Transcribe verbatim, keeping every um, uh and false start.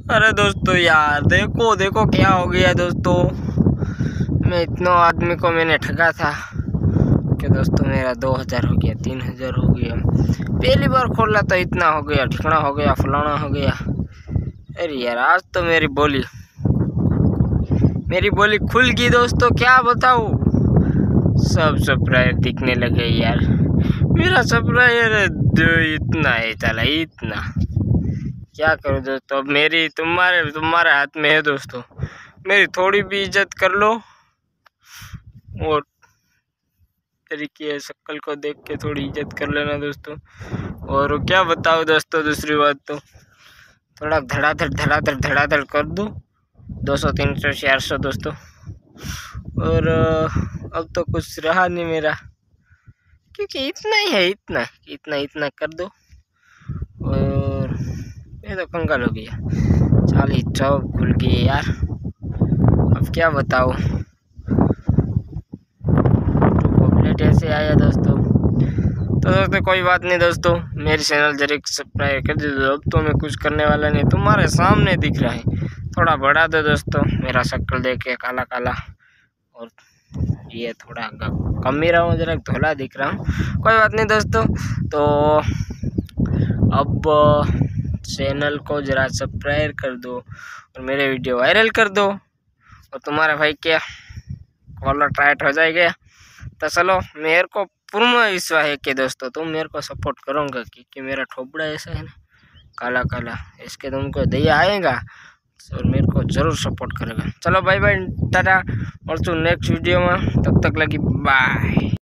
अरे दोस्तों यार देखो देखो क्या हो गया दोस्तों। मैं इतनों आदमी को मैंने ठगा था कि दोस्तों मेरा दो हज़ार हो गया, तीन हज़ार हो गया। पहली बार खोला तो इतना हो गया, ठिकाना हो गया, फलाना हो गया। अरे यार आज तो मेरी बोली मेरी बोली खुल गई दोस्तों। क्या बताऊँ, सब सप्लायर दिखने लगे यार। मेरा सप्लायर इतना है चला इतना, क्या करूँ दोस्तों। अब मेरी तुम्हारे तुम्हारे हाथ में है दोस्तों। मेरी थोड़ी भी इज्जत कर लो और तरीके शक्ल को देख के थोड़ी इज्जत कर लेना दोस्तों। और क्या बताओ दोस्तों, दूसरी बात तो थोड़ा धड़ाधड़ धड़ाधड़ धड़ाधड़ कर दूँ दो सौ तीन सौ चार सौ दोस्तों। और अब तो कुछ रहा नहीं मेरा, क्योंकि इतना ही है, इतना इतना इतना कर दो और ये तो कंगाल हो गया। चालीस चौक खुल गई यार, अब क्या बताओ। पॉपलेट ऐसे आया दोस्तों। तो दोस्तों कोई बात नहीं दोस्तों, मेरी चैनल जरूर सब्सक्राइब कर दीजिए। अब तो मैं कुछ करने वाला नहीं, तुम्हारे सामने दिख रहा है। थोड़ा बढ़ा दो दोस्तों, मेरा शक्ल देख के काला काला और ये थोड़ा कम ही रहा हूँ, जरा धोला दिख रहा हूँ। कोई बात नहीं दोस्तों। तो अब चैनल को जरा सब्सक्राइब कर दो और मेरे वीडियो वायरल कर दो और तुम्हारे भाई क्या कॉलर टाइट हो जाएगा। तो चलो, मेरे को पूर्ण विश्वास है कि दोस्तों तुम मेरे को सपोर्ट करोगे, क्योंकि मेरा ठोबड़ा ऐसा है ना काला काला, इसके तुमको दया आएगा और मेरे को ज़रूर सपोर्ट करेगा। चलो बाय बाय, टाटा, और नेक्स्ट वीडियो में, तब तक लगी बाय।